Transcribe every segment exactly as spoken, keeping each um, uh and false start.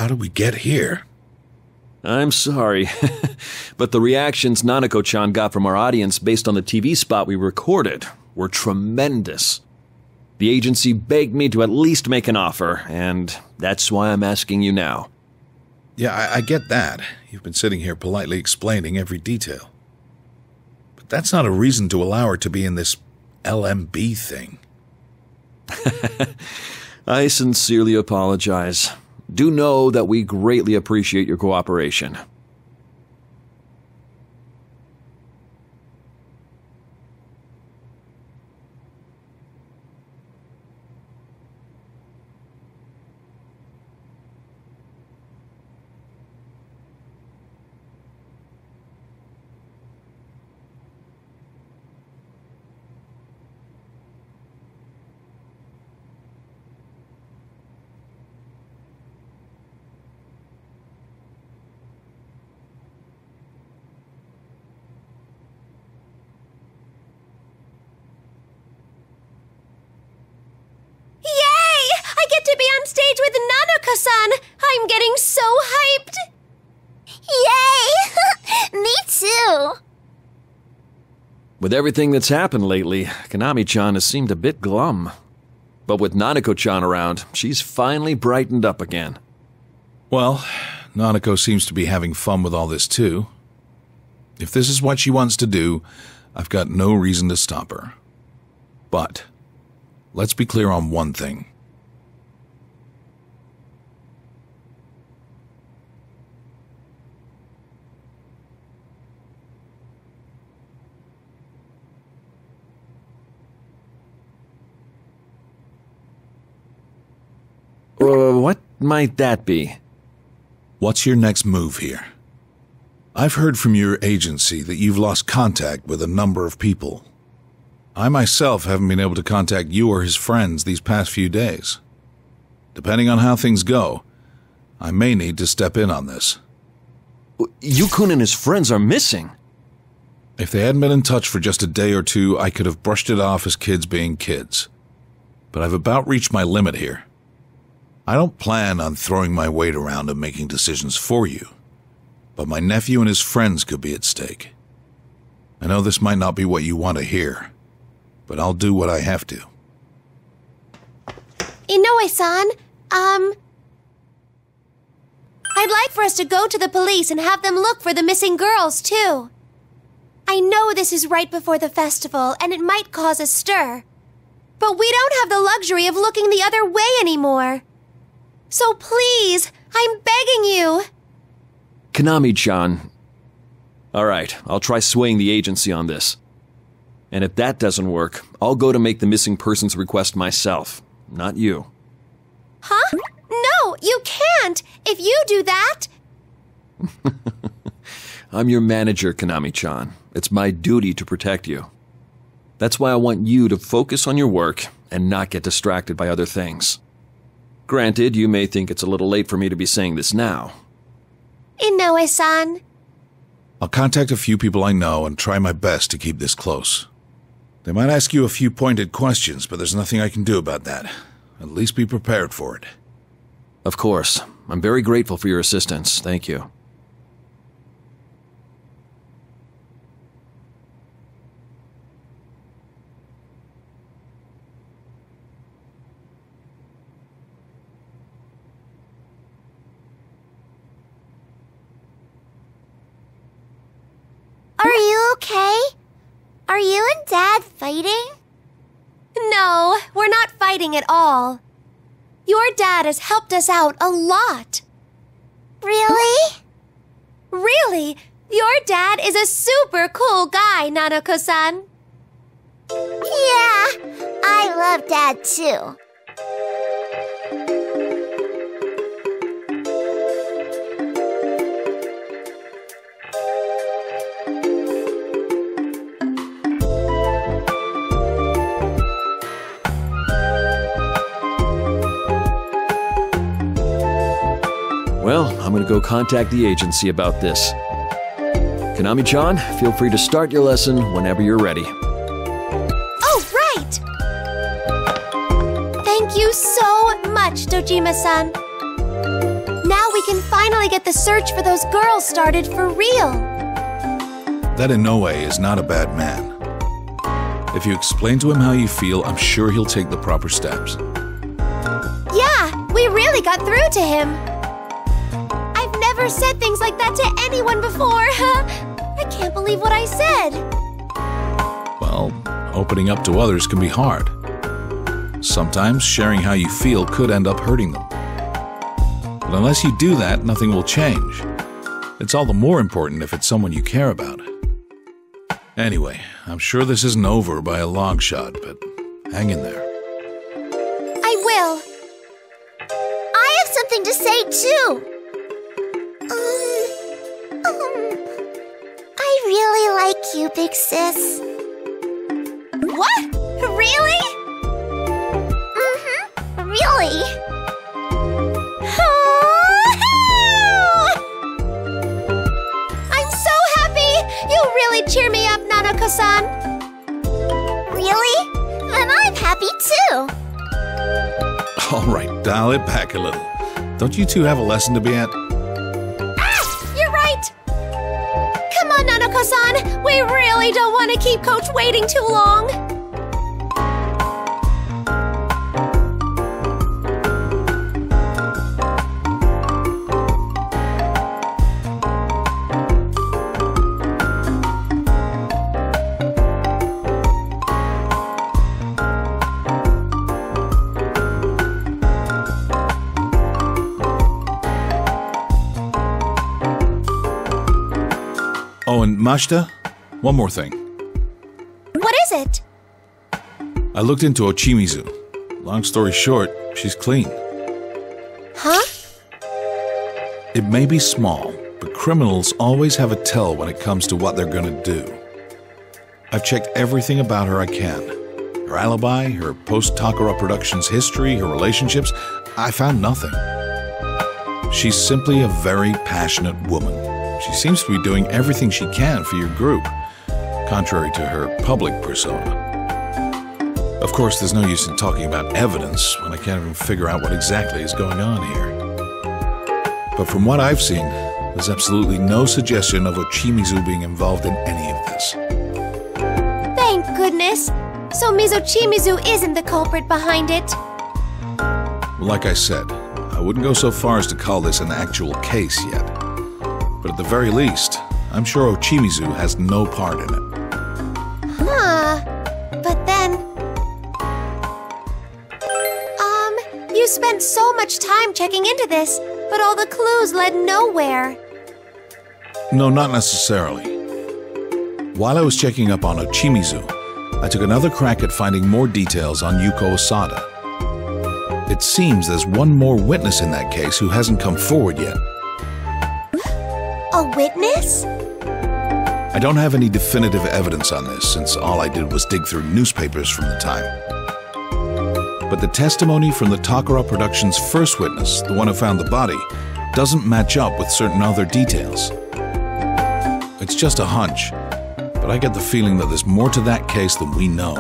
How did we get here? I'm sorry, but the reactions Nanako-chan got from our audience based on the T V spot we recorded were tremendous. The agency begged me to at least make an offer, and that's why I'm asking you now. Yeah, I, I get that. You've been sitting here politely explaining every detail. But that's not a reason to allow her to be in this L M B thing. I sincerely apologize. Do know that we greatly appreciate your cooperation. Stage with Nanako-san! I'm getting so hyped! Yay! Me too! With everything that's happened lately, Konami-chan has seemed a bit glum. But with Nanako-chan around, she's finally brightened up again. Well, Nanako seems to be having fun with all this too. If this is what she wants to do, I've got no reason to stop her. But, let's be clear on one thing. Uh, what might that be? What's your next move here? I've heard from your agency that you've lost contact with a number of people. I myself haven't been able to contact you or his friends these past few days. Depending on how things go, I may need to step in on this. Yukun and his friends are missing. If they hadn't been in touch for just a day or two, I could have brushed it off as kids being kids. But I've about reached my limit here. I don't plan on throwing my weight around and making decisions for you, but my nephew and his friends could be at stake. I know this might not be what you want to hear, but I'll do what I have to. Inoue-san, um... I'd like for us to go to the police and have them look for the missing girls, too. I know this is right before the festival, and it might cause a stir. But we don't have the luxury of looking the other way anymore. So please, I'm begging you. Konami-chan. Alright, I'll try swaying the agency on this. And if that doesn't work, I'll go to make the missing persons request myself, not you. Huh? No, you can't! If you do that... I'm your manager, Konami-chan. It's my duty to protect you. That's why I want you to focus on your work and not get distracted by other things. Granted, you may think it's a little late for me to be saying this now. Inoue-san. I'll contact a few people I know and try my best to keep this close. They might ask you a few pointed questions, but there's nothing I can do about that. At least be prepared for it. Of course. I'm very grateful for your assistance. Thank you. Are you okay? Are you and Dad fighting? No, we're not fighting at all. Your dad has helped us out a lot. Really? Really? Your dad is a super cool guy, Nanako-san. Yeah, I love Dad too. Well, I'm gonna go contact the agency about this. Konami-chan, feel free to start your lesson whenever you're ready. Oh, right! Thank you so much, Dojima-san. Now we can finally get the search for those girls started for real. That in no way is not a bad man. If you explain to him how you feel, I'm sure he'll take the proper steps. Yeah, we really got through to him. I've never said things like that to anyone before. I can't believe what I said. Well, opening up to others can be hard. Sometimes sharing how you feel could end up hurting them. But unless you do that, nothing will change. It's all the more important if it's someone you care about. Anyway, I'm sure this isn't over by a long shot, but hang in there. I will. I have something to say, too. Um, um, I really like you, big sis. What? Really? Mm-hmm, really. I'm so happy! You really cheer me up, Nanako-san. Really? Then I'm happy, too. All right, dial it back a little. Don't you two have a lesson to be at? Ah! You're right! Come on, Nanako-san! We really don't want to keep Coach waiting too long! Oh, and Mashita, one more thing. What is it? I looked into Ochimizu. Long story short, she's clean. Huh? It may be small, but criminals always have a tell when it comes to what they're gonna do. I've checked everything about her I can. Her alibi, her post-Takara Productions history, her relationships. I found nothing. She's simply a very passionate woman. She seems to be doing everything she can for your group, contrary to her public persona. Of course, there's no use in talking about evidence when I can't even figure out what exactly is going on here. But from what I've seen, there's absolutely no suggestion of Ochimizu being involved in any of this. Thank goodness! So Mizochimizu isn't the culprit behind it. Like I said, I wouldn't go so far as to call this an actual case yet. But at the very least, I'm sure Ochimizu has no part in it. Huh. But then... Um, you spent so much time checking into this, but all the clues led nowhere. No, not necessarily. While I was checking up on Ochimizu, I took another crack at finding more details on Yuko Osada. It seems there's one more witness in that case who hasn't come forward yet. A witness? I don't have any definitive evidence on this, since all I did was dig through newspapers from the time. But the testimony from the Takara Productions' first witness, the one who found the body, doesn't match up with certain other details. It's just a hunch, but I get the feeling that there's more to that case than we know.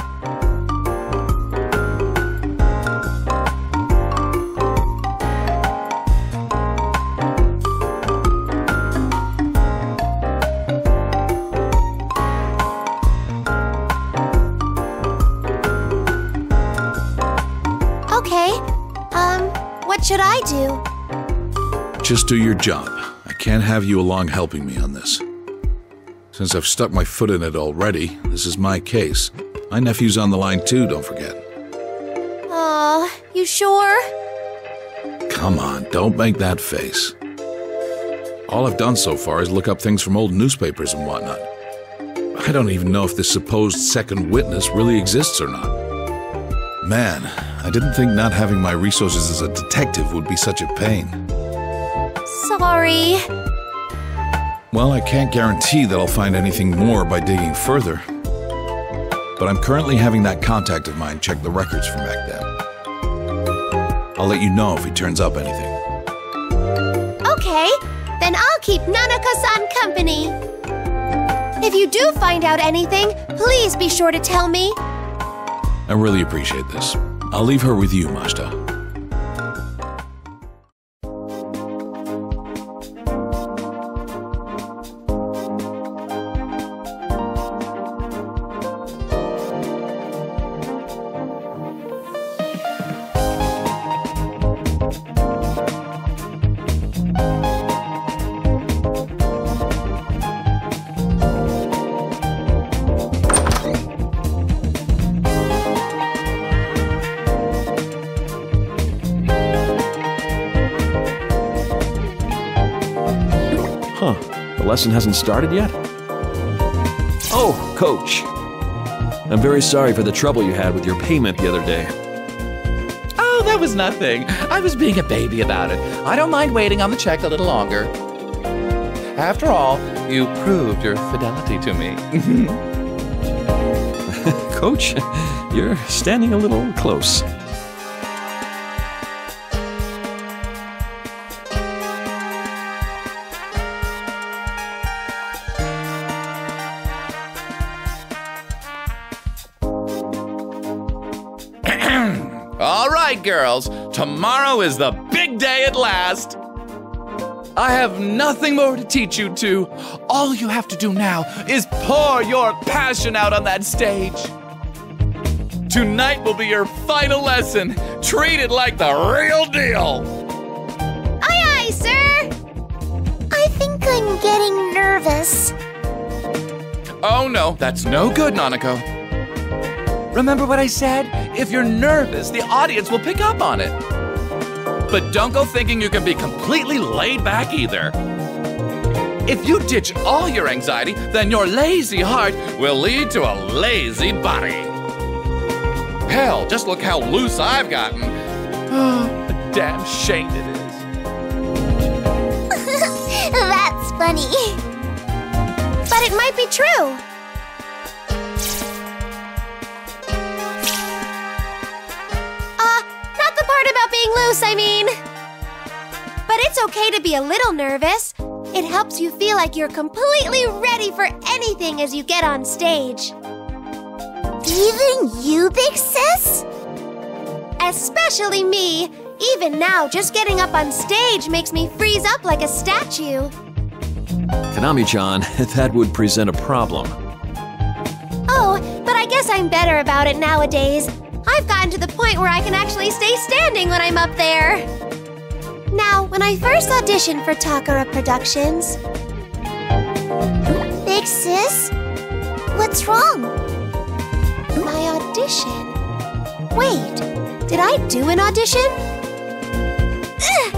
Okay, um, what should I do? Just do your job. I can't have you along helping me on this. Since I've stuck my foot in it already, this is my case. My nephew's on the line too, don't forget. Aw, you sure? Come on, don't make that face. All I've done so far is look up things from old newspapers and whatnot. I don't even know if this supposed second witness really exists or not. Man, I didn't think not having my resources as a detective would be such a pain. Sorry. Well, I can't guarantee that I'll find anything more by digging further. But I'm currently having that contact of mine check the records from back then. I'll let you know if he turns up anything. Okay, then I'll keep Nanako-san company. If you do find out anything, please be sure to tell me. I really appreciate this. I'll leave her with you, Mashita. lesson hasn't started yet? Oh, Coach. I'm very sorry for the trouble you had with your payment the other day. Oh, that was nothing. I was being a baby about it. I don't mind waiting on the check a little longer. After all, you proved your fidelity to me. Coach, you're standing a little close. All right, girls. Tomorrow is the big day at last. I have nothing more to teach you two. All you have to do now is pour your passion out on that stage. Tonight will be your final lesson. Treat it like the real deal. Aye, aye, sir. I think I'm getting nervous. Oh no, that's no good, Nanako. Remember what I said? If you're nervous, the audience will pick up on it. But don't go thinking you can be completely laid back either. If you ditch all your anxiety, then your lazy heart will lead to a lazy body. Hell, just look how loose I've gotten. Oh, a damn shame it is. That's funny. But it might be true. About being loose, I mean. But it's okay to be a little nervous. It helps you feel like you're completely ready for anything as you get on stage. Even you, Big Sis? Especially me. Even now, just getting up on stage makes me freeze up like a statue. Konami-chan, that would present a problem. Oh, but I guess I'm better about it nowadays. I've gotten to the point where I can actually stay standing when I'm up there. Now, when I first auditioned for Takara Productions... Big Sis? What's wrong? My audition? Wait, did I do an audition? Ugh.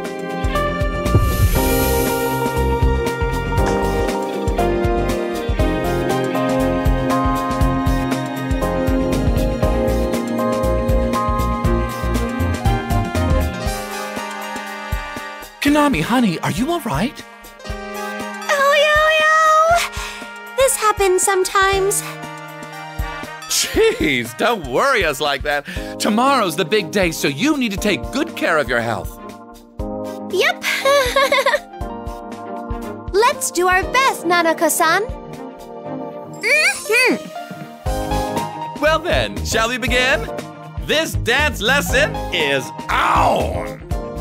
Konami, honey, are you all right? Oh, yo, yo! This happens sometimes. Jeez, don't worry us like that. Tomorrow's the big day, so you need to take good care of your health. Yep. Let's do our best, Nanako-san. Mm-hmm. Well then, shall we begin? This dance lesson is on!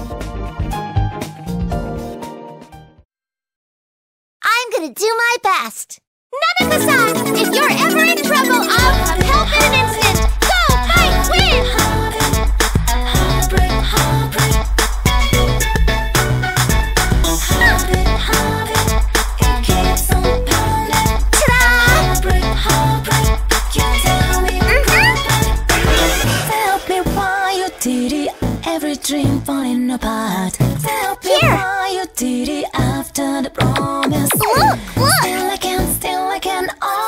I'm gonna do my best. Nanako-san, if you're ever in trouble, I'll help in an instant. Go, fight, win! Every dream falling apart. Tell me why you did it after the promise. Look, look. Still I can, still I can.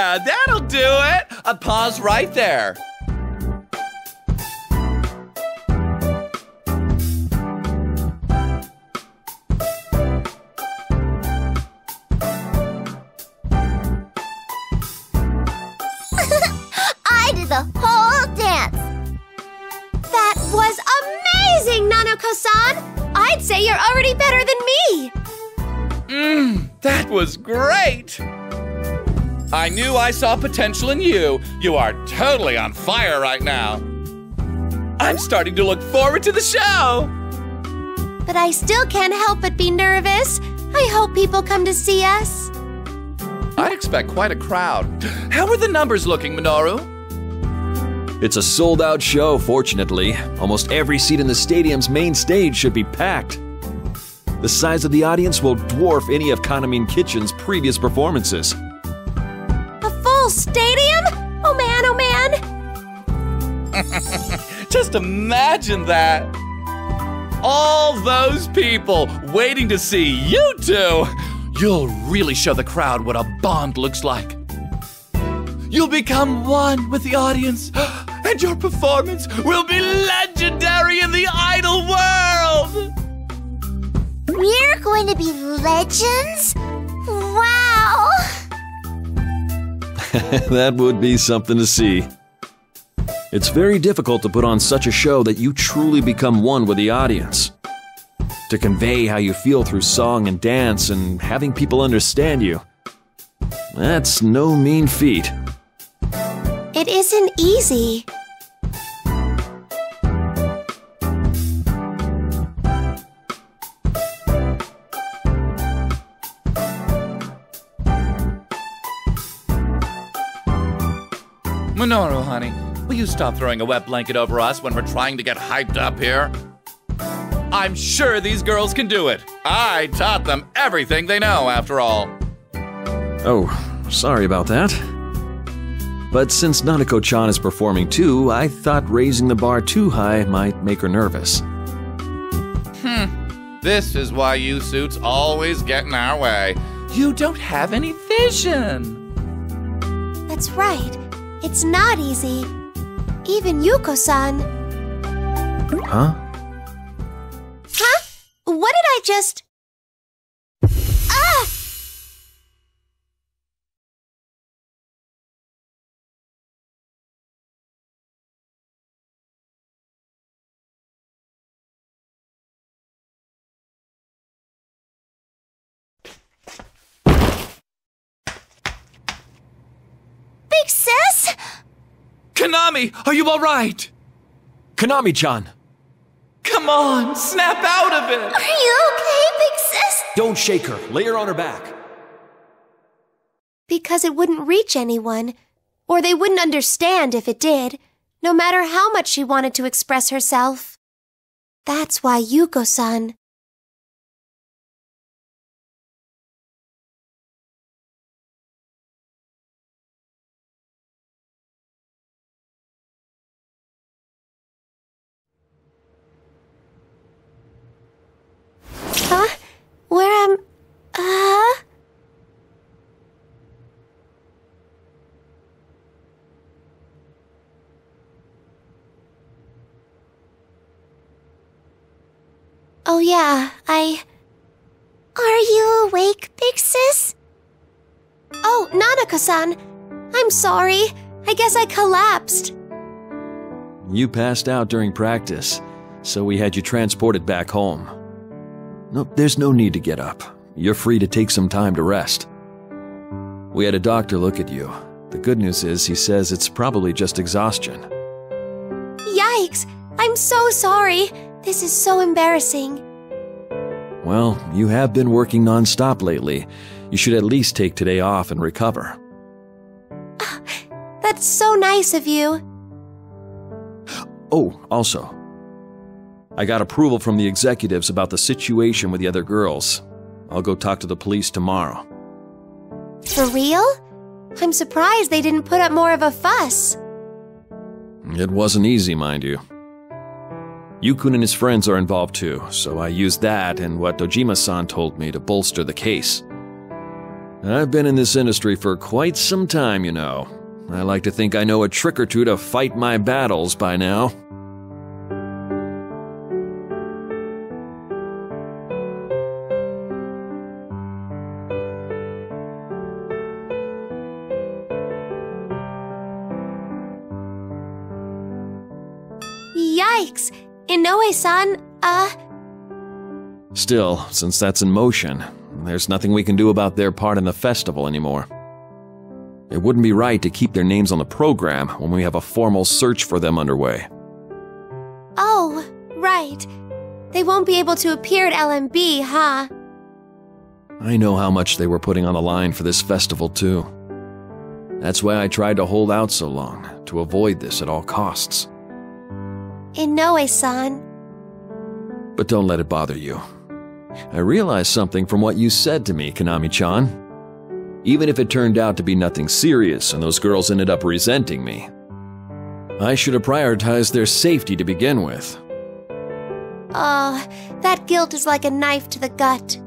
Yeah, that'll do it. A pause right there. I did the whole dance. That was amazing, Nanako-san! I'd say you're already better than me! Mmm, that was great! I knew I saw potential in you. You are totally on fire right now. I'm starting to look forward to the show! But I still can't help but be nervous. I hope people come to see us. I'd expect quite a crowd. How are the numbers looking, Minoru? It's a sold-out show, fortunately. Almost every seat in the stadium's main stage should be packed. The size of the audience will dwarf any of Kaname Kitchen's previous performances. A full stadium? Oh man, oh man! Just imagine that! All those people waiting to see you two! You'll really show the crowd what a bond looks like. You'll become one with the audience, and your performance will be legendary in the idol world! We're going to be legends? Wow! That would be something to see. It's very difficult to put on such a show that you truly become one with the audience. To convey how you feel through song and dance and having people understand you. That's no mean feat. It isn't easy. Minoru, honey, will you stop throwing a wet blanket over us when we're trying to get hyped up here? I'm sure these girls can do it. I taught them everything they know, after all. Oh, sorry about that. But since Nanako-chan is performing too, I thought raising the bar too high might make her nervous. Hmm. This is why you suits always get in our way. You don't have any vision. That's right. It's not easy. Even Yuko-san. Huh? Huh? What did I just... Ah! Big sis? Kaname, are you all right? Kaname-chan! Come on, snap out of it! Are you okay, big sis? Don't shake her. Lay her on her back. Because it wouldn't reach anyone. Or they wouldn't understand if it did, no matter how much she wanted to express herself. That's why Yuko-san... Huh? Where am... Uh... Oh yeah, I... Are you awake, big sis? Oh, Nanako-san! I'm sorry. I guess I collapsed. You passed out during practice, so we had you transported back home. No, there's no need to get up. You're free to take some time to rest. We had a doctor look at you. The good news is he says it's probably just exhaustion. Yikes! I'm so sorry. This is so embarrassing. Well, you have been working non-stop lately. You should at least take today off and recover. That's so nice of you. Oh, also, I got approval from the executives about the situation with the other girls. I'll go talk to the police tomorrow. For real? I'm surprised they didn't put up more of a fuss. It wasn't easy, mind you. Yukun and his friends are involved too, so I used that and what Dojima-san told me to bolster the case. I've been in this industry for quite some time, you know. I like to think I know a trick or two to fight my battles by now. Yikes! Inoue-san, uh... Still, since that's in motion, there's nothing we can do about their part in the festival anymore. It wouldn't be right to keep their names on the program when we have a formal search for them underway. Oh, right. They won't be able to appear at L M B, huh? I know how much they were putting on the line for this festival, too. That's why I tried to hold out so long, to avoid this at all costs. Inoue-san. But don't let it bother you. I realized something from what you said to me, Konami-chan. Even if it turned out to be nothing serious and those girls ended up resenting me, I should have prioritized their safety to begin with. Oh, that guilt is like a knife to the gut.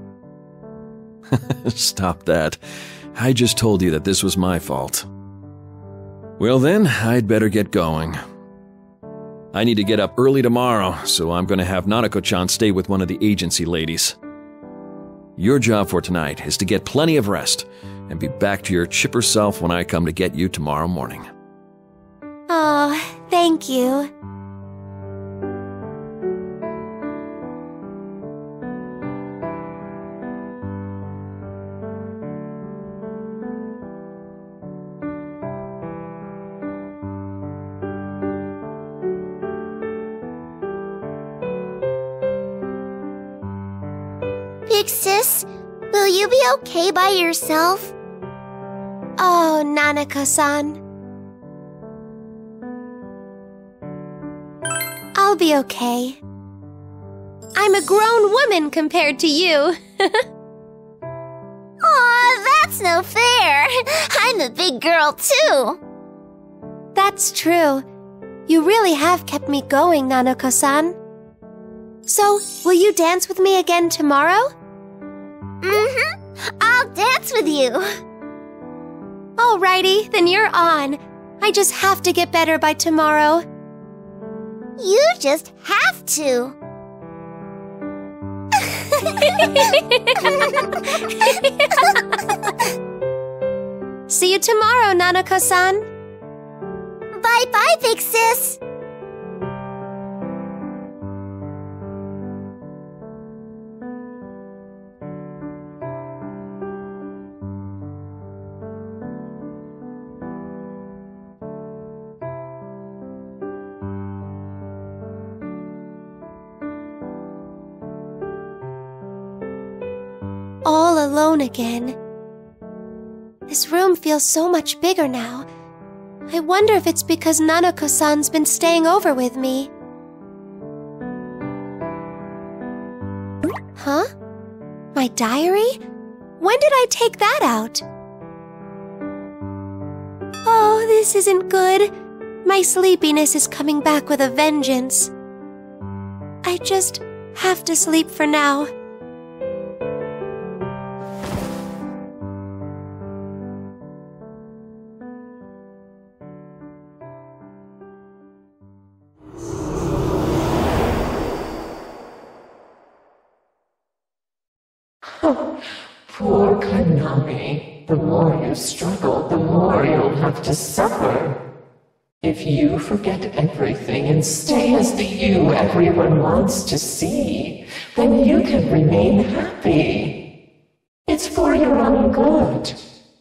Stop that. I just told you that this was my fault. Well then, I'd better get going. I need to get up early tomorrow, so I'm going to have Nanako-chan stay with one of the agency ladies. Your job for tonight is to get plenty of rest and be back to your chipper self when I come to get you tomorrow morning. Oh, thank you. Big sis, will you be okay by yourself? Oh, Nanako-san. I'll be okay. I'm a grown woman compared to you. Aw, that's no fair. I'm a big girl, too. That's true. You really have kept me going, Nanako-san. So, will you dance with me again tomorrow? Mm-hmm. I'll dance with you. Alrighty, then you're on. I just have to get better by tomorrow. You just have to. See you tomorrow, Nanako-san. Bye-bye, big sis. All alone again. This room feels so much bigger now. I wonder if it's because Nanako-san's been staying over with me. Huh? My diary? When did I take that out? Oh, this isn't good. My sleepiness is coming back with a vengeance. I just have to sleep for now. Poor Konami. The more you struggle, the more you'll have to suffer. If you forget everything and stay as the you everyone wants to see, then you can remain happy. It's for your own good.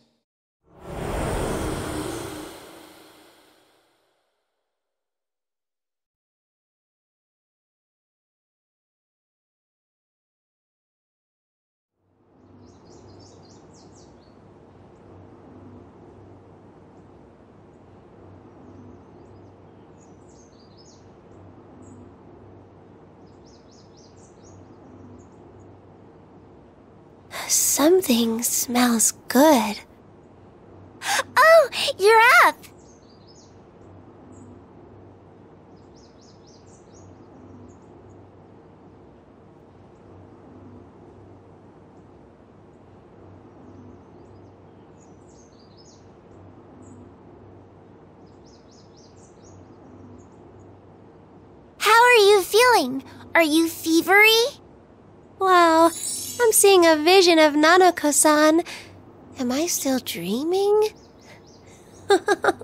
Something smells good. Oh, you're up. doing? Are you fevery? Wow, I'm seeing a vision of Nanako-san. Am I still dreaming? But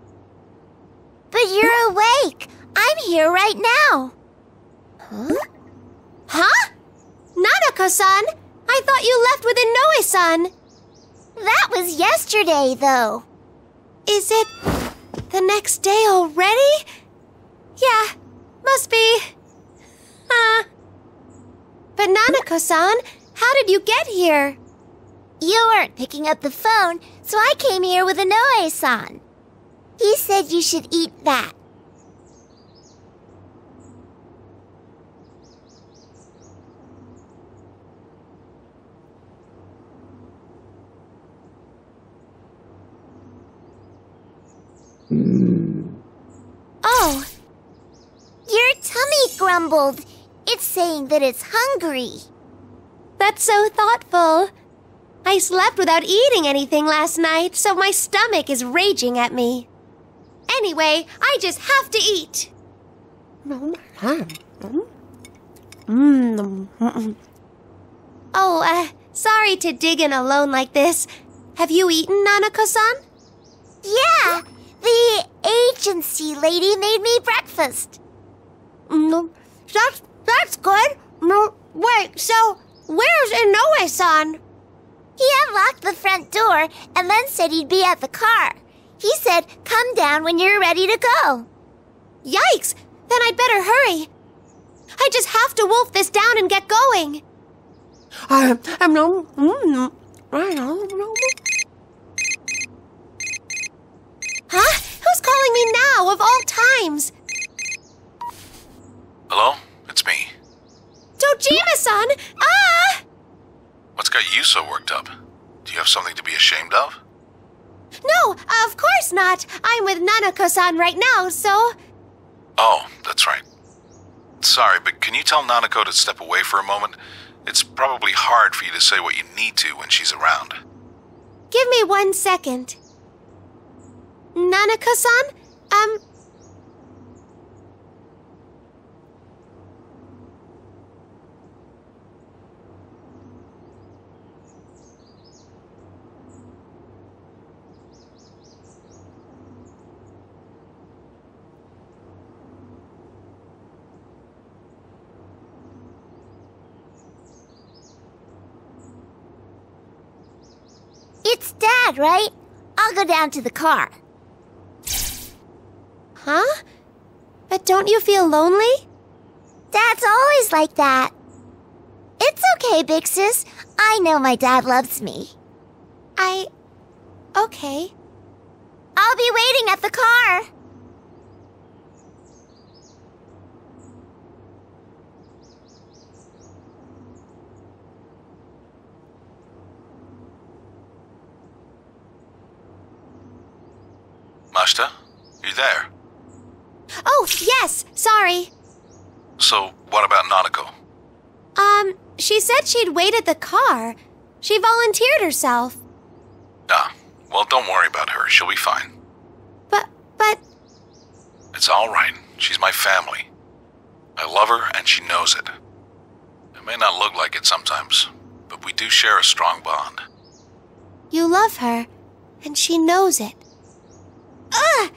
you're awake. I'm here right now. Huh? Huh? Nanako-san! I thought you left with Inoue-san! That was yesterday, though. Is it the next day already? Yeah, must be. Huh. But Nanako-san, how did you get here? You weren't picking up the phone, so I came here with Inoue-san. He said you should eat that. Oh, your tummy grumbled. It's saying that it's hungry. That's so thoughtful. I slept without eating anything last night, so my stomach is raging at me. Anyway, I just have to eat. Oh, uh, sorry to dig in alone like this. Have you eaten, Nanako-san? Yeah, the agency lady made me breakfast. No, that's, that's good. No, wait, so where's Inoue-san? He unlocked the front door and then said he'd be at the car. He said, come down when you're ready to go. Yikes! Then I'd better hurry. I just have to wolf this down and get going. I am no. Huh? Who's calling me now, of all times? Hello? It's me. Dojima-san! Ah! What's got you so worked up? Do you have something to be ashamed of? No, of course not. I'm with Nanako-san right now, so... Oh, that's right. Sorry, but can you tell Nanako to step away for a moment? It's probably hard for you to say what you need to when she's around. Give me one second. Nanako-san? Um... It's Dad, right? I'll go down to the car. Huh? But don't you feel lonely? Dad's always like that. It's okay, Big Sis. I know my dad loves me. I... Okay. I'll be waiting at the car. Mashita, you there? Oh, yes! Sorry. So, what about Nanako? Um, she said she'd wait at the car. She volunteered herself. Ah, well, don't worry about her. She'll be fine. But, but... It's all right. She's my family. I love her, and she knows it. It may not look like it sometimes, but we do share a strong bond. You love her, and she knows it. Ugh!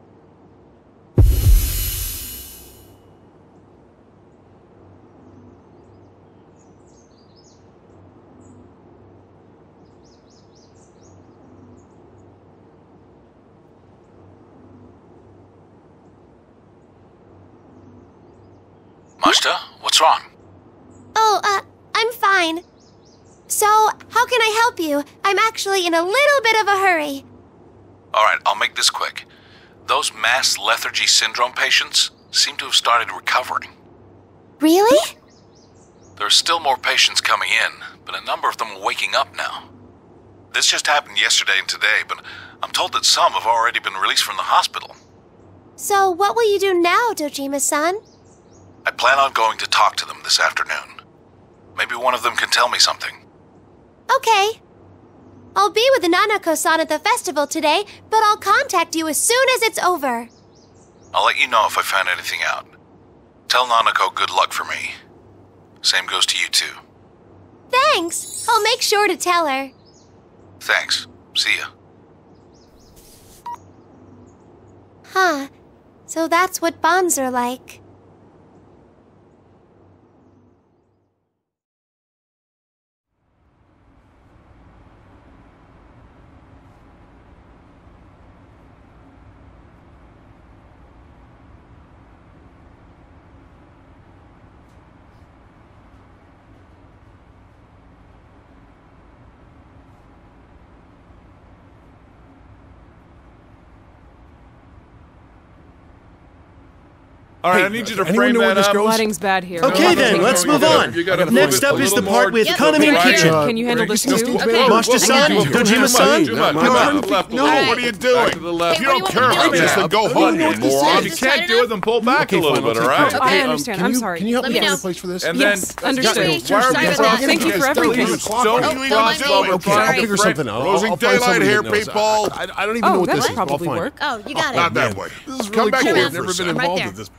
Mashita, what's wrong? Oh, uh, I'm fine. So, how can I help you? I'm actually in a little bit of a hurry. All right, I'll make this quick. Those mass lethargy syndrome patients seem to have started recovering. Really? There are still more patients coming in, but a number of them are waking up now. This just happened yesterday and today, but I'm told that some have already been released from the hospital. So, what will you do now, Dojima-san? I plan on going to talk to them this afternoon. Maybe one of them can tell me something. Okay. I'll be with Nanako-san at the festival today, but I'll contact you as soon as it's over. I'll let you know if I find anything out. Tell Nanako good luck for me. Same goes to you too. Thanks. I'll make sure to tell her. Thanks. See ya. Huh. So that's what bonds are like. All right, Hey, I need you to anyone frame know where that this up. goes? Lighting's bad here. Okay then, let's move on. Next up is the part with Kanami and Kitchen. Can you handle this too? Mashita-san, Dojima-san. Too much. Left, left, No, left. what are you Back doing? to the left. If you don't care about Okay, this, then go Look, home, you you moron. If you can't do it, then pull back a Okay, little fine, bit, I'll all take right? it. I Okay, um, understand. can I'm you- sorry. Can you help Let me me find know. a place for this? And Yes, then, understood. Why are we Sorry about just that. talking Thank you against for the everything. leaves? Don't Okay, leave I'll us figure- over okay, I'll trying to figure break- something out. Losing I'll find daylight somebody here, that knows. people. I, I, I don't even Oh, know what that this would is. I'll probably find work. Oh, you got Not it. that way. This is Come really back cool. here I've never for a been second. involved Right in this.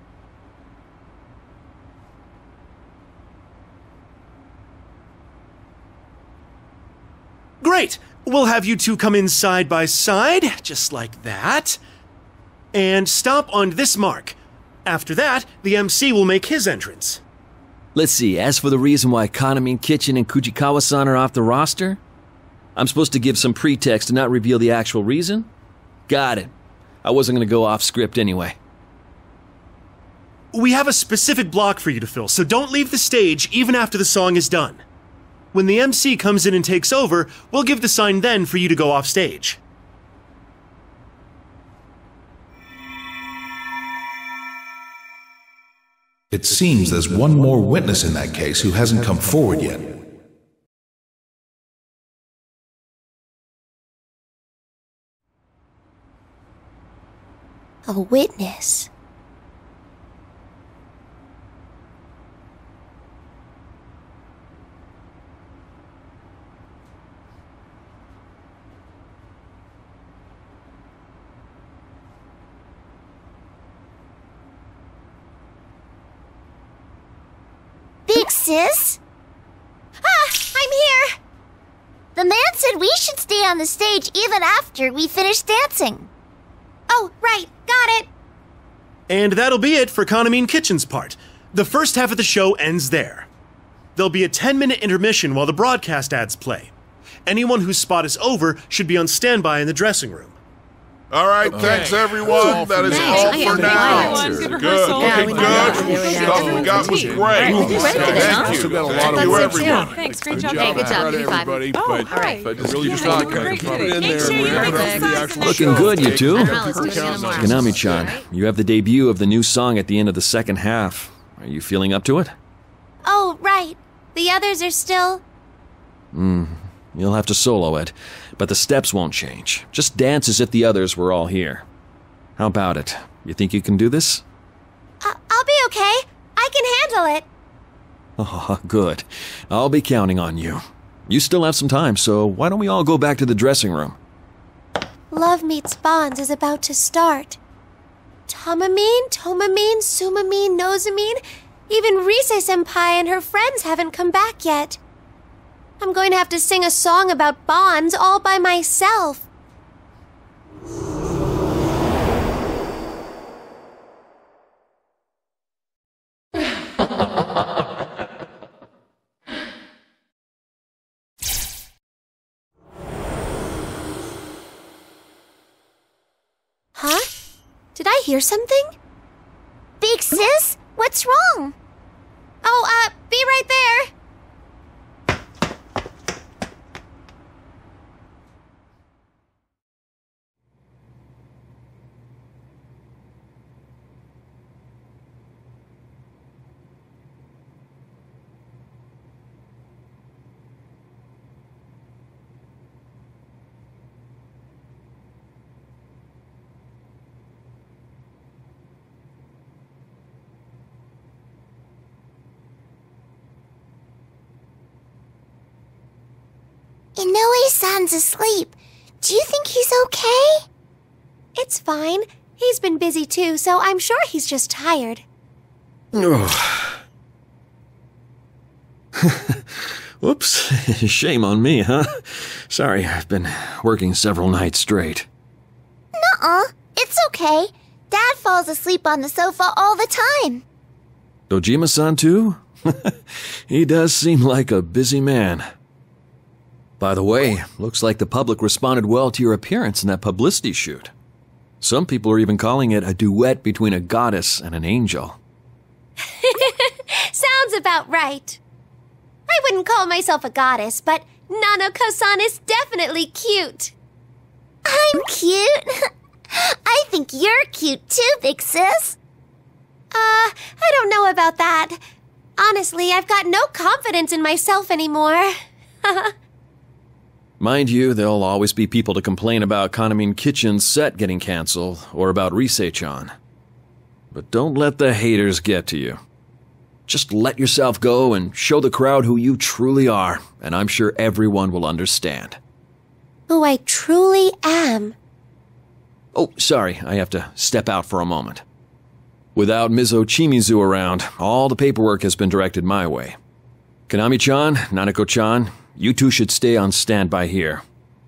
Great. We'll have you two come in side by side, just like that. And stop on this mark. After that, the M C will make his entrance. Let's see, as for the reason why Kanami and Kitchen and Kujikawa-san are off the roster, I'm supposed to give some pretext and not reveal the actual reason? Got it. I wasn't going to go off script anyway. We have a specific block for you to fill, so don't leave the stage even after the song is done. When the M C comes in and takes over, we'll give the sign then for you to go off stage. It seems there's one more witness in that case who hasn't come forward yet. A witness. Big sis? Ah, I'm here! The man said we should stay on the stage even after we finish dancing. Oh, right, got it. And that'll be it for Kanami and Kitchen's part. The first half of the show ends there. There'll be a ten minute intermission while the broadcast ads play. Anyone whose spot is over should be on standby in the dressing room. All right, thanks everyone. That is Thanks. all Thank for you. now. Everyone. Good Good. rehearsal. Okay, Yeah, we good. did it. Stuff we got was great. Right. Thank you. Still got a lot Thank of you, work. everyone. Thanks, great Good job. job. Hey, good job. Proud of everybody, Oh, but all right. but really just Yeah, not you did going great, to put you it in did. there. Make sure and you wrap it put up for the the actual Looking show. good, you Take two. it. Let's do it again tomorrow. Kanami-chan, you have the debut of the new song at the end of the second half. Are you feeling up to it? Oh, right. The others are still... You'll have to solo it, but the steps won't change. Just dance as if the others were all here. How about it? You think you can do this? I- I'll be okay. I can handle it. Oh, good. I'll be counting on you. You still have some time, so why don't we all go back to the dressing room? Love Meets Bonds is about to start. Tamamine, Tomamine, Sumamine, Nosamine, even Rise-senpai and her friends haven't come back yet. I'm going to have to sing a song about bonds all by myself. Huh? Did I hear something? Big sis, what's wrong? Oh, uh, be right there. Inoue-san's asleep. Do you think he's okay? It's fine. He's been busy too, so I'm sure he's just tired. Whoops. Shame on me, huh? Sorry, I've been working several nights straight. Nuh-uh. It's okay. Dad falls asleep on the sofa all the time. Dojima-san too? He does seem like a busy man. By the way, looks like the public responded well to your appearance in that publicity shoot. Some people are even calling it a duet between a goddess and an angel. Sounds about right. I wouldn't call myself a goddess, but Nanako-san is definitely cute. I'm cute? I think you're cute too, big sis. Uh, I don't know about that. Honestly, I've got no confidence in myself anymore. Mind you, there'll always be people to complain about Kanamin Kitchen's set getting canceled, or about Risei-chan. But don't let the haters get to you. Just let yourself go and show the crowd who you truly are, and I'm sure everyone will understand. Who I truly am. Oh, sorry, I have to step out for a moment. Without Mizo Chimizu around, all the paperwork has been directed my way. Konami-chan, Nanako-chan, you two should stay on standby here.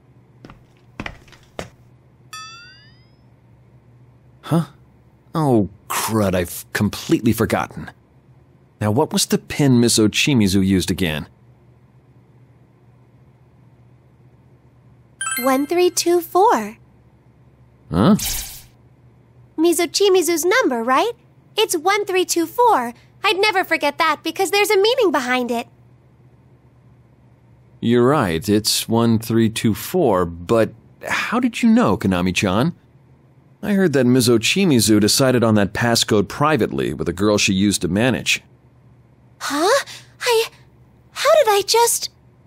Huh? Oh, crud, I've completely forgotten. Now, what was the pin Mizo Chimizu used again? one three two four. Huh? Mizochimizu's number, right? It's one three two four. I'd never forget that because there's a meaning behind it. You're right, it's one three two four, but how did you know, Konami-chan? I heard that Mizo Chimizu decided on that passcode privately with a girl she used to manage. Huh? I... How did I just...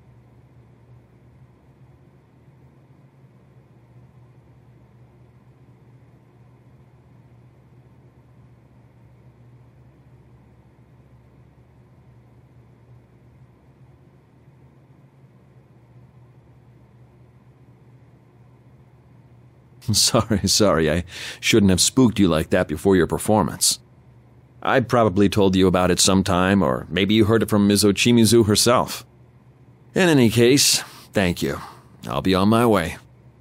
Sorry, sorry, I shouldn't have spooked you like that before your performance. I probably told you about it sometime, or maybe you heard it from Mizo Chimizu herself. In any case, thank you. I'll be on my way.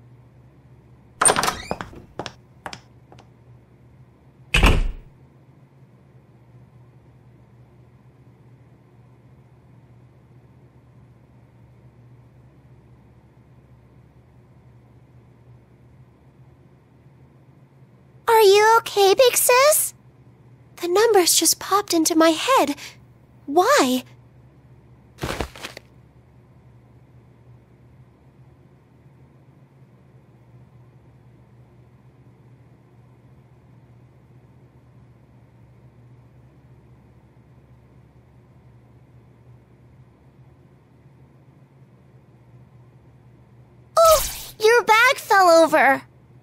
Are you okay, big sis? The numbers just popped into my head. Why? Oh, your bag fell over.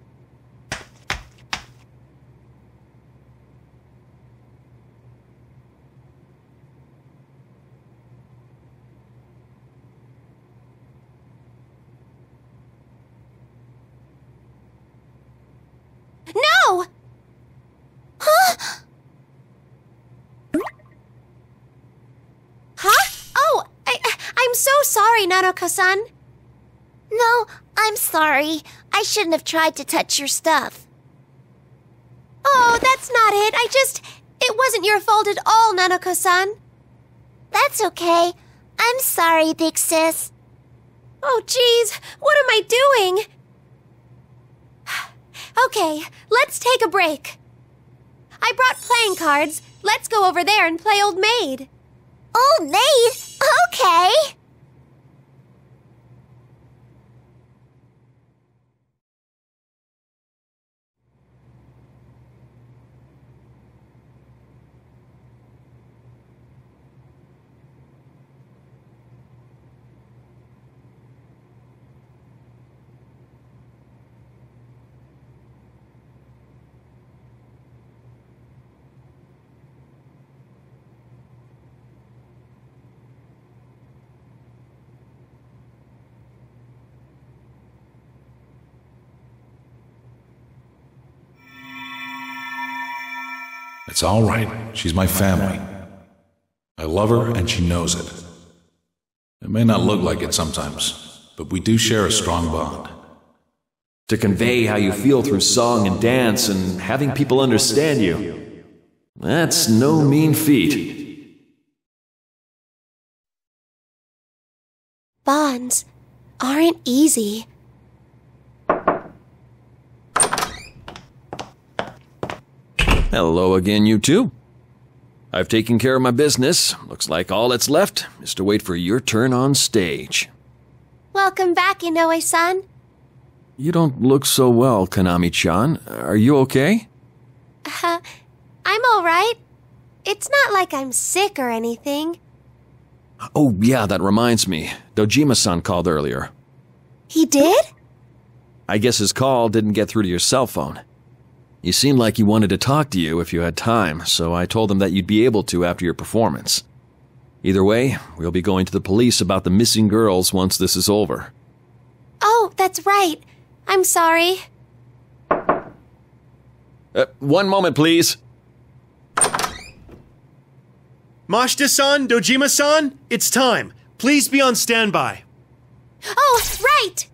No! Huh? Huh? Oh, I, I'm so sorry, Nanako-san. No, I'm sorry. I shouldn't have tried to touch your stuff. Oh, that's not it. I just... It wasn't your fault at all, Nanako-san. That's okay. I'm sorry, big sis. Oh, geez. What am I doing? Okay, let's take a break. I brought playing cards. Let's go over there and play Old Maid. Old Maid? Okay. It's all right. She's my family. I love her, and she knows it. It may not look like it sometimes, but we do share a strong bond. To convey how you feel through song and dance and having people understand you, that's no mean feat. Bonds aren't easy. Hello again, you two. I've taken care of my business. Looks like all that's left is to wait for your turn on stage. Welcome back, Inoue-san. You don't look so well, Konami-chan. Are you okay? Uh, I'm all right. It's not like I'm sick or anything. Oh, yeah, that reminds me. Dojima-san called earlier. He did? I guess his call didn't get through to your cell phone. You seemed like he wanted to talk to you if you had time, so I told him that you'd be able to after your performance. Either way, we'll be going to the police about the missing girls once this is over. Oh, that's right. I'm sorry. Uh, one moment, please. Mashita-san, Dojima-san, it's time. Please be on standby. Oh, right!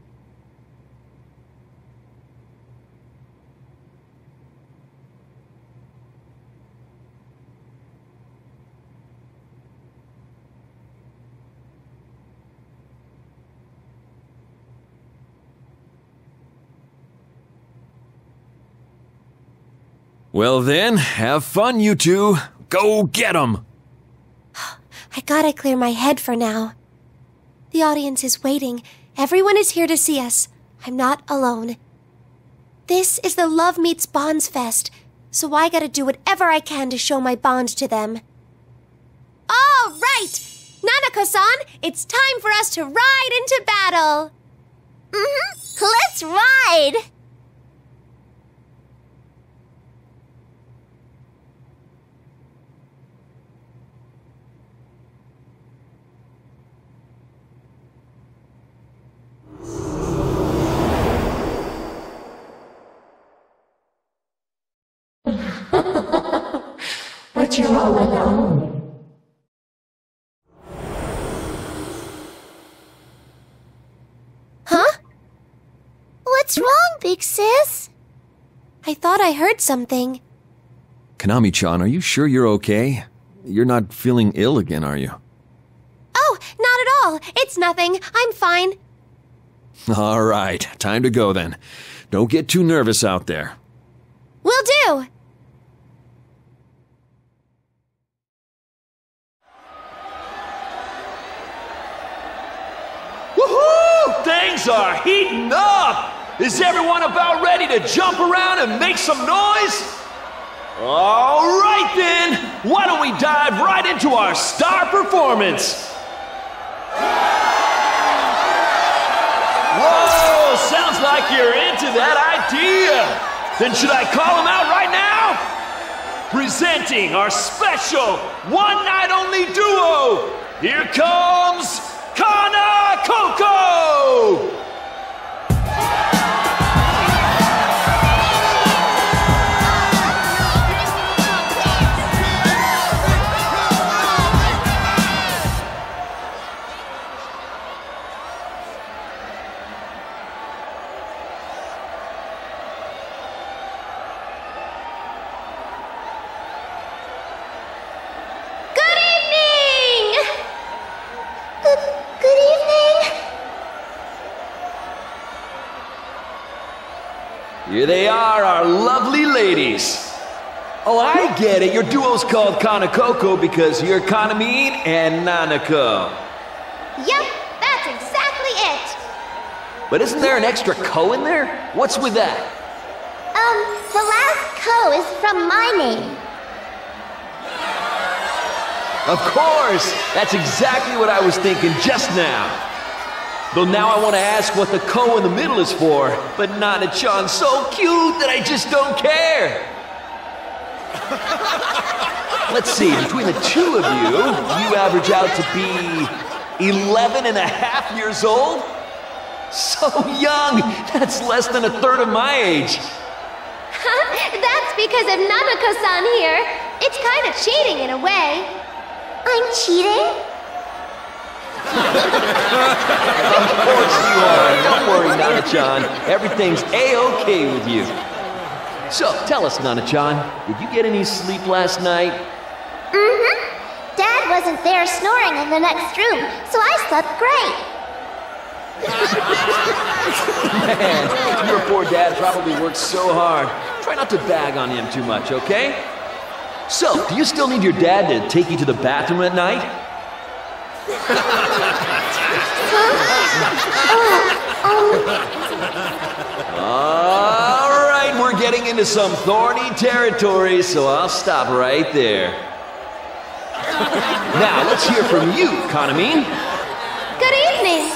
Well then, have fun, you two. Go get 'em! I gotta clear my head for now. The audience is waiting. Everyone is here to see us. I'm not alone. This is the Love Meets Bonds Fest, so I gotta do whatever I can to show my bond to them. All right! Nanako-san, it's time for us to ride into battle! Mm-hmm. Let's ride! But you're all alone. Huh? What's wrong, big sis? I thought I heard something. Konami-chan, are you sure you're okay? You're not feeling ill again, are you? Oh, not at all. It's nothing. I'm fine. All right, time to go then. Don't get too nervous out there. Will do. Woohoo! Things are heating up! Is everyone about ready to jump around and make some noise? All right then, why don't we dive right into our star performance? Whoa, sounds like you're into that idea. Then should I call them out right now? Presenting our special one-night-only duo, here comes Kana Coco! Here they are, our lovely ladies. Oh, I get it. Your duo's called Kanakoko because you're Kanamine and Nanako. Yep, that's exactly it. But isn't there an extra ko in there? What's with that? Um, the last ko is from my name. Of course! That's exactly what I was thinking just now. Though now I want to ask what the ko in the middle is for, but Nana-chan's so cute that I just don't care. Let's see, between the two of you, you average out to be eleven and a half years old? So young! That's less than a third of my age. That's because of Nanako-san here. It's kind of cheating in a way. I'm cheating? Of course you are. Don't worry, Nana-chan. Everything's A-okay with you. So, tell us, Nana-chan, did you get any sleep last night? Mm-hmm. Dad wasn't there snoring in the next room, so I slept great. Man, your poor dad probably worked so hard. Try not to bag on him too much, okay? So, do you still need your dad to take you to the bathroom at night? All right, we're getting into some thorny territory, so I'll stop right there. Now, let's hear from you, Kanamine. Good evening.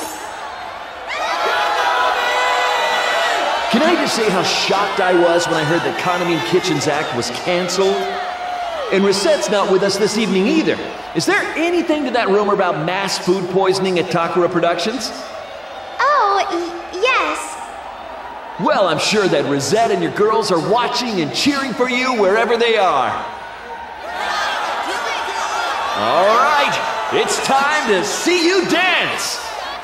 Can I just say how shocked I was when I heard that Kanamine Kitchen's act was canceled? And Risette's not with us this evening either. Is there anything to that rumor about mass food poisoning at Takura Productions? Oh, y yes. Well, I'm sure that Risette and your girls are watching and cheering for you wherever they are. All right, it's time to see you dance.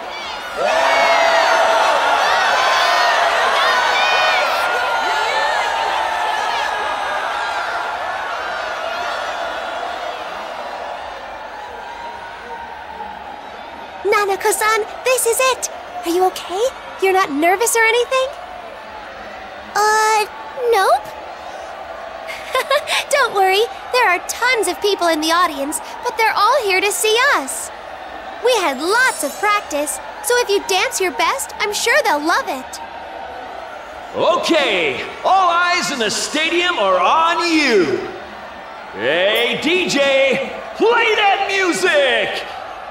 Nanako-san, this is it. Are you okay? You're not nervous or anything? Uh, nope. Don't worry, there are tons of people in the audience, but they're all here to see us. We had lots of practice, so if you dance your best, I'm sure they'll love it. Okay, all eyes in the stadium are on you. Hey, D J, play that music!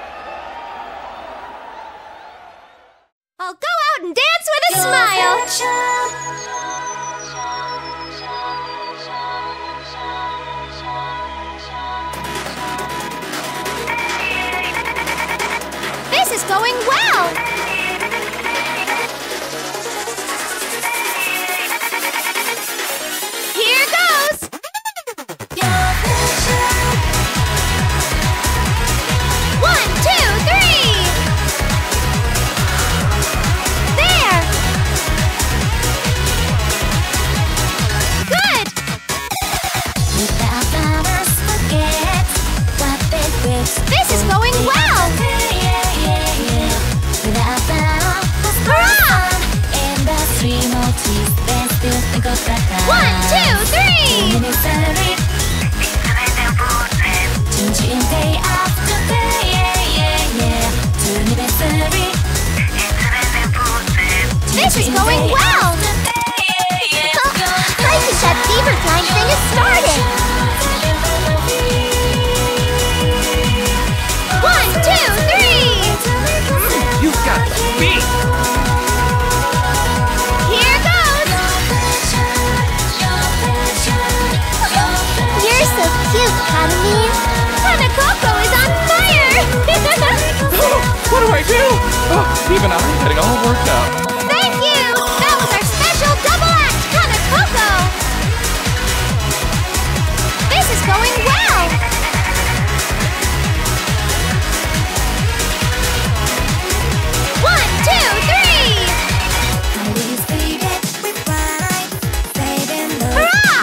I'll go out and dance with a smile. This is going well. Here goes. One, two, three. There. Good. This is going well. Hurrah! One, two, three. This is going well. I think that fever flying thing has started. One, two, three. You've got the beat. Here goes. You're so cute, Kanamine. Hanakoko is on fire. What do I do? Oh, even I'm getting all worked up. Thank you. That was our special double act, Hanakoko. This is going well. One, two, three. Hurrah!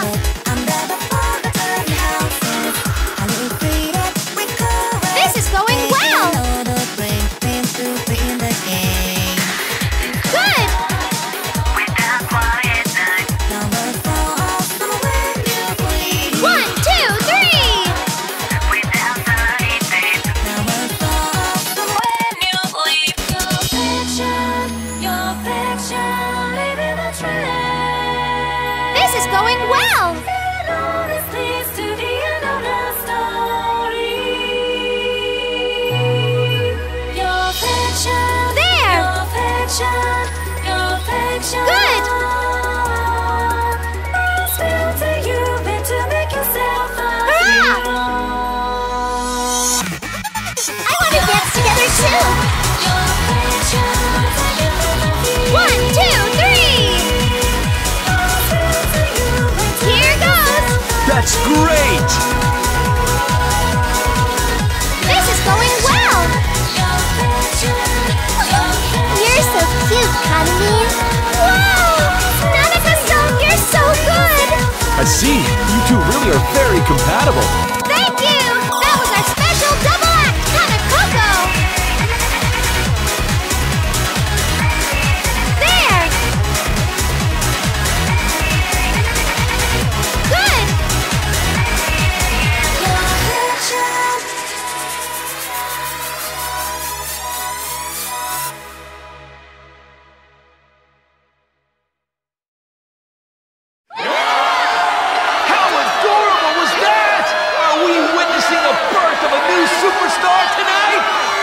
This is going well. Good. One, two, three. This is going well. There. Good. Hurrah! I want to dance together too. One, two, three. That's great! This is going well! You're so cute, Kaname. Wow! Nanako-san, you're so good! I see. You two really are very compatible. Thank you! That was our special double act, Kanakoko! There! Good! How adorable was that? Are we witnessing the birth of a new superstar tonight?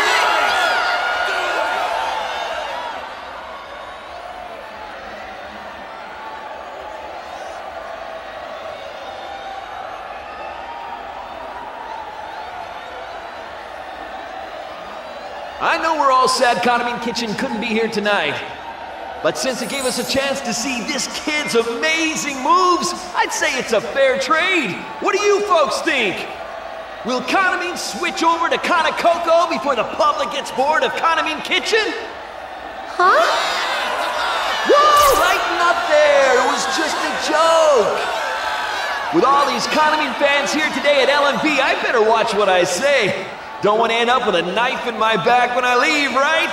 I know we're all sad Kaname Kitchen couldn't be here tonight. But since it gave us a chance to see this kid's amazing moves, I'd say it's a fair trade. What do you folks think? Will Kaname switch over to Kanakoko before the public gets bored of Kaname Kitchen? Huh? Whoa, lighten up there. It was just a joke. With all these Kaname fans here today at L M B, I better watch what I say. Don't want to end up with a knife in my back when I leave, right?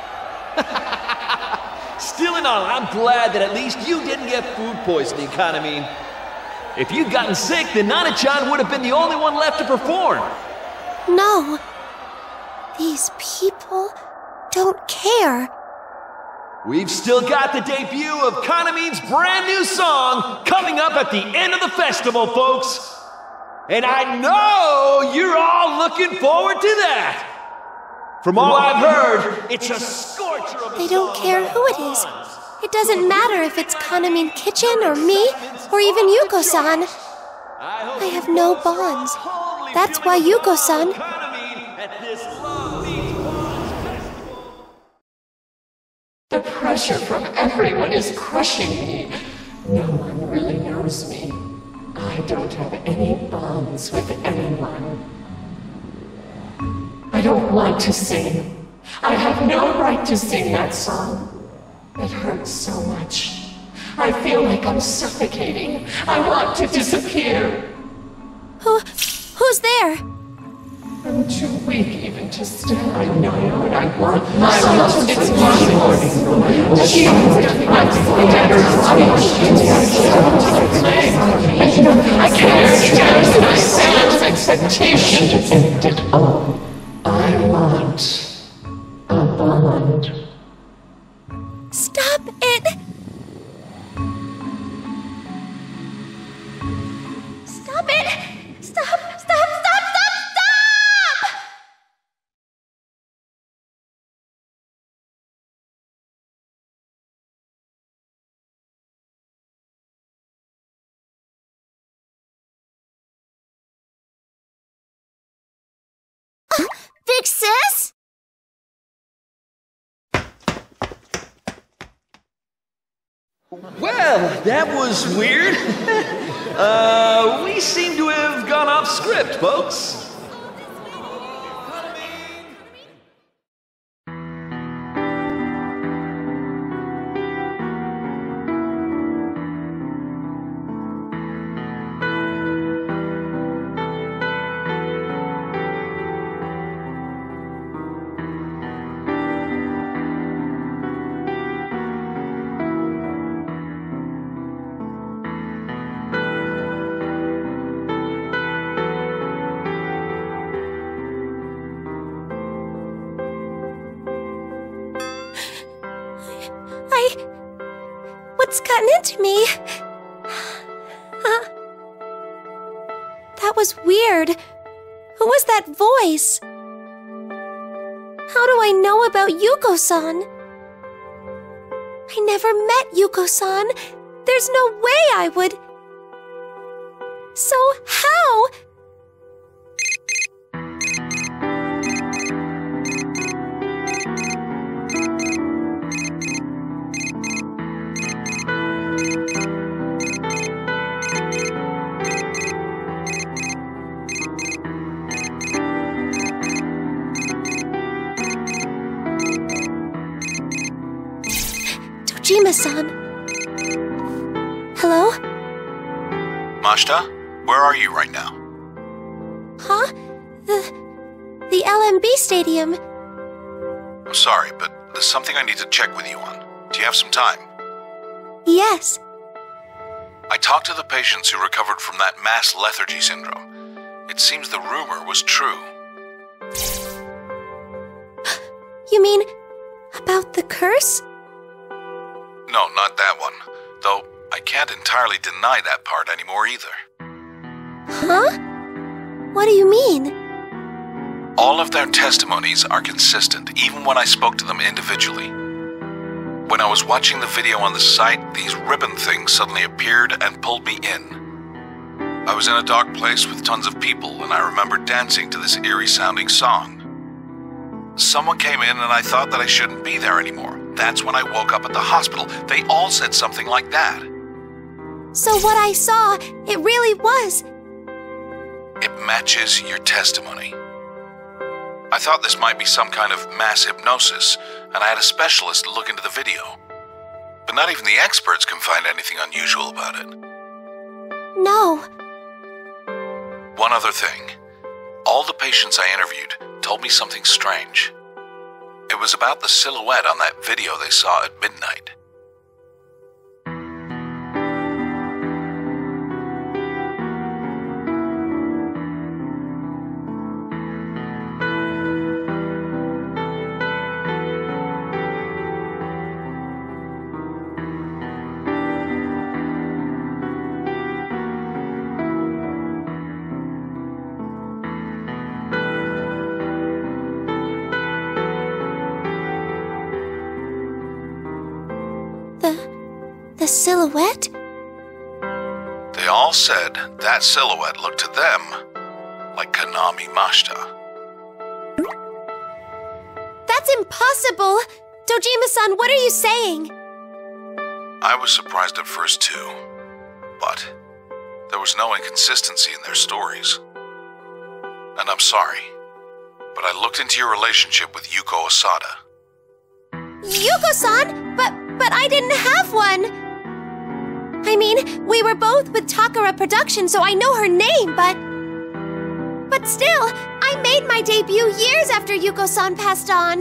Still and all, I'm glad that at least you didn't get food poisoning, Kaname. If you'd gotten sick, then Nana-chan would have been the only one left to perform. No. These people don't care. We've still got the debut of Kaname's brand new song coming up at the end of the festival, folks. And I know you're all looking forward to that. From all I've heard, it's a scorcher of a They don't song care about who it is. bonds. It doesn't matter if it's Kaname Kitchen or me or even Yuko-san. I have no bonds. That's why Yuko-san... The pressure from everyone is crushing me. No one really knows me. I don't have any bonds with anyone. I don't want to sing. I have no right to sing that song. It hurts so much. I feel like I'm suffocating. I want to disappear. Who... who's there? I'm too weak even to stand. I know what I want. My love, it's my morning. She I'm I can't stand my son's expectation to end it all. I want a bond. Stop it! Stop it! Stop! Stop! Stop! Stop! Stop! Big sis? Well, that was weird. uh, we seem to have gone off script, folks. What's gotten into me? Huh? That was weird. Who was that voice? How do I know about Yuko-san? I never met Yuko-san. There's no way I would... So how? Dojima-san. Hello? Mashita, where are you right now? Huh? The... the L M B stadium. I'm sorry, but there's something I need to check with you on. Do you have some time? Yes. I talked to the patients who recovered from that mass lethargy syndrome. It seems the rumor was true. You mean about the curse? No, not that one. Though I can't entirely deny that part anymore either. Huh? What do you mean? All of their testimonies are consistent, even when I spoke to them individually. When I was watching the video on the site, these ribbon things suddenly appeared and pulled me in. I was in a dark place with tons of people, and I remember dancing to this eerie-sounding song. Someone came in and I thought that I shouldn't be there anymore. That's when I woke up at the hospital. They all said something like that. So what I saw, it really was... It matches your testimony. I thought this might be some kind of mass hypnosis, and I had a specialist look into the video. But not even the experts can find anything unusual about it. No. One other thing. All the patients I interviewed told me something strange. It was about the silhouette on that video they saw at midnight. The silhouette? They all said that silhouette looked to them like Konami Mashita. That's impossible! Dojima-san, what are you saying? I was surprised at first too, but there was no inconsistency in their stories. And I'm sorry, but I looked into your relationship with Yuko Osada. Yuko-san? But, but I didn't have one! I mean, we were both with Takara Productions, so I know her name, but... But still, I made my debut years after Yuko-san passed on.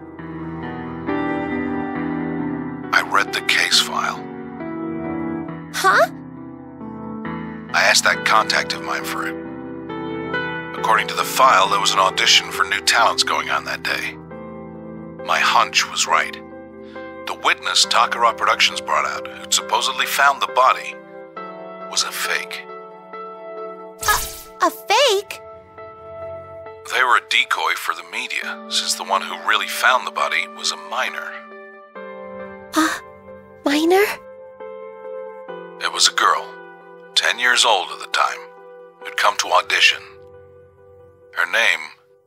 I read the case file. Huh? I asked that contact of mine for it. According to the file, there was an audition for new talents going on that day. My hunch was right. The witness Takara Productions brought out, who'd supposedly found the body, was a fake. A, a fake? They were a decoy for the media, since the one who really found the body was a minor. A minor? It was a girl, ten years old at the time, who'd come to audition. Her name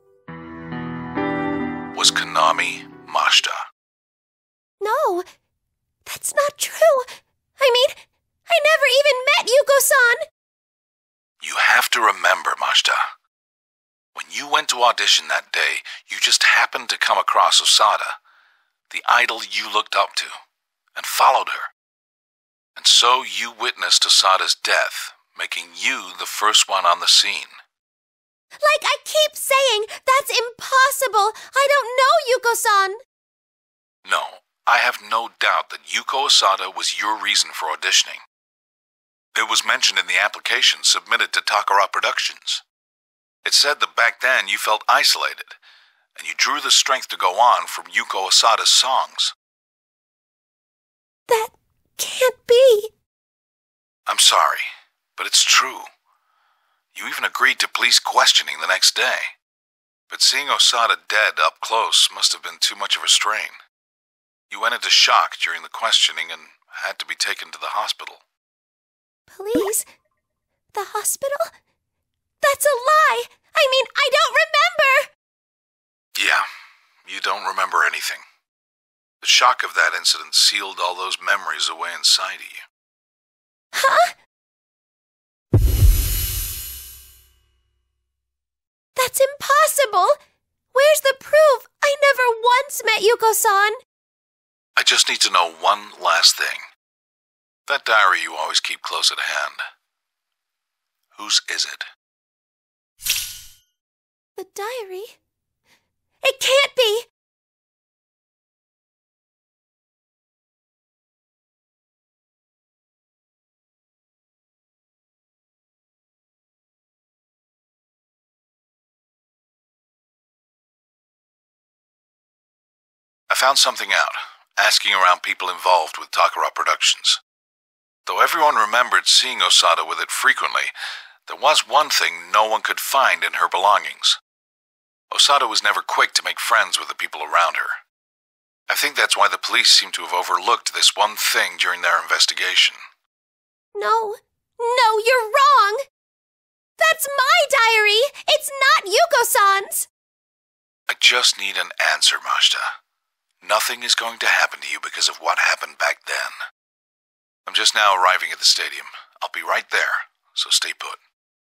was Konami Mashita. No, that's not true. I mean, I never even met Yuko-san. You have to remember, Mashita. When you went to audition that day, you just happened to come across Osada, the idol you looked up to, and followed her. And so you witnessed Osada's death, making you the first one on the scene. Like I keep saying, that's impossible. I don't know Yuko-san. No. I have no doubt that Yuko Osada was your reason for auditioning. It was mentioned in the application submitted to Takara Productions. It said that back then you felt isolated, and you drew the strength to go on from Yuko Osada's songs. That can't be. I'm sorry, but it's true. You even agreed to police questioning the next day. But seeing Osada dead up close must have been too much of a strain. You went into shock during the questioning and had to be taken to the hospital. Police? The hospital? That's a lie! I mean, I don't remember! Yeah, you don't remember anything. The shock of that incident sealed all those memories away inside of you. Huh? That's impossible! Where's the proof? I never once met Yuko-san! I just need to know one last thing. That diary you always keep close at hand. Whose is it? The diary? It can't be! I found something out, asking around people involved with Takara Productions. Though everyone remembered seeing Osada with it frequently, there was one thing no one could find in her belongings. Osada was never quick to make friends with the people around her. I think that's why the police seem to have overlooked this one thing during their investigation. No, no, you're wrong! That's my diary! It's not Yuko-san's! I just need an answer, Majda. Nothing is going to happen to you because of what happened back then. I'm just now arriving at the stadium. I'll be right there, so stay put.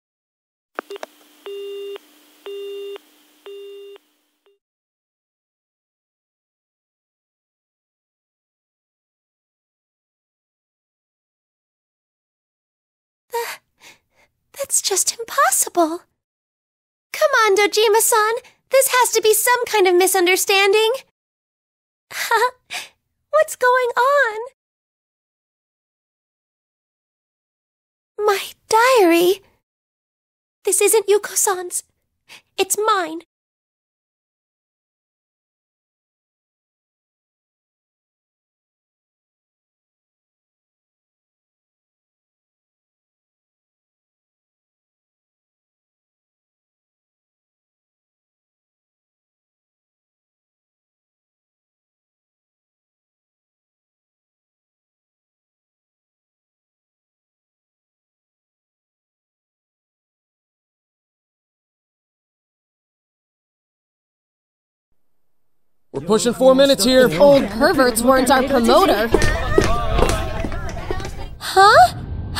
That, that's just impossible. Come on, Dojima-san. This has to be some kind of misunderstanding. Huh? What's going on? My diary. This isn't Yuko-san's. It's mine. We're pushing four minutes here. Old perverts weren't our promoter. Huh?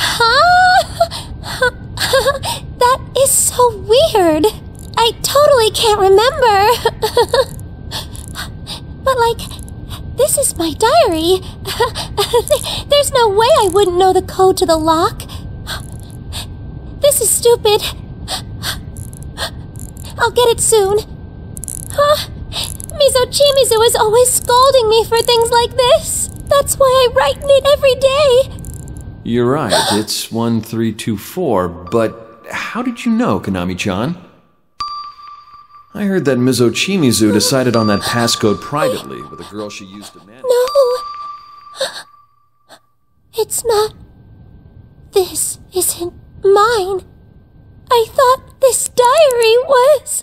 Huh? That is so weird. I totally can't remember. But, like, this is my diary. There's no way I wouldn't know the code to the lock. This is stupid. I'll get it soon. Huh? Mizochimizu is always scolding me for things like this. That's why I write in it every day. You're right, it's one three two four, but how did you know, Konami-chan? I heard that Mizochimizu decided on that passcode privately with a girl she used to manage. No. It's not. This isn't mine. I thought this diary was...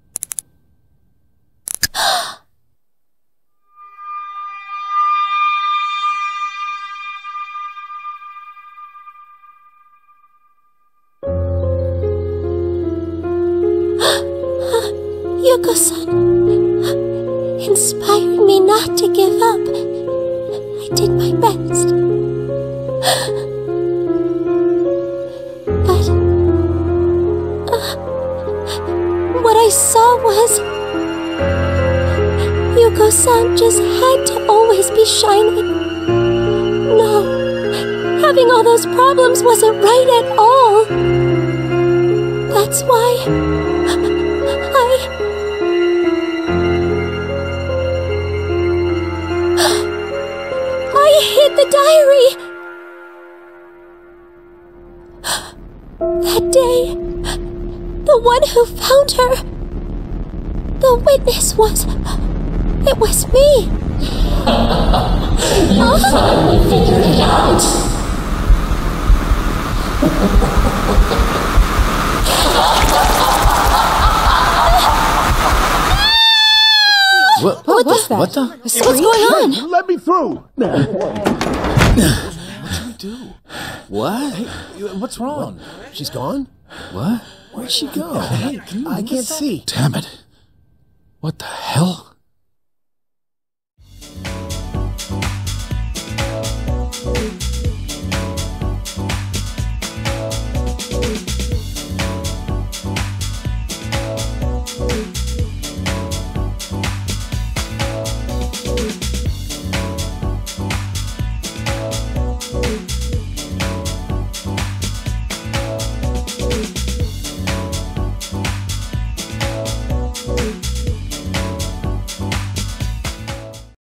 Yuko-san inspired me not to give up. I did my best. But uh, what I saw was Yuko-san just had to always be shining. No, having all those problems wasn't right at all. That's why I... I hid the diary! That day, the one who found her, the witness was... it was me! You finally figured it out! What, what was that? What the? What's going on? Let me through! What should we do? What? Hey, what's wrong? She's gone? What? Where'd she go? Hey, can you I can't see. Damn it. What the hell?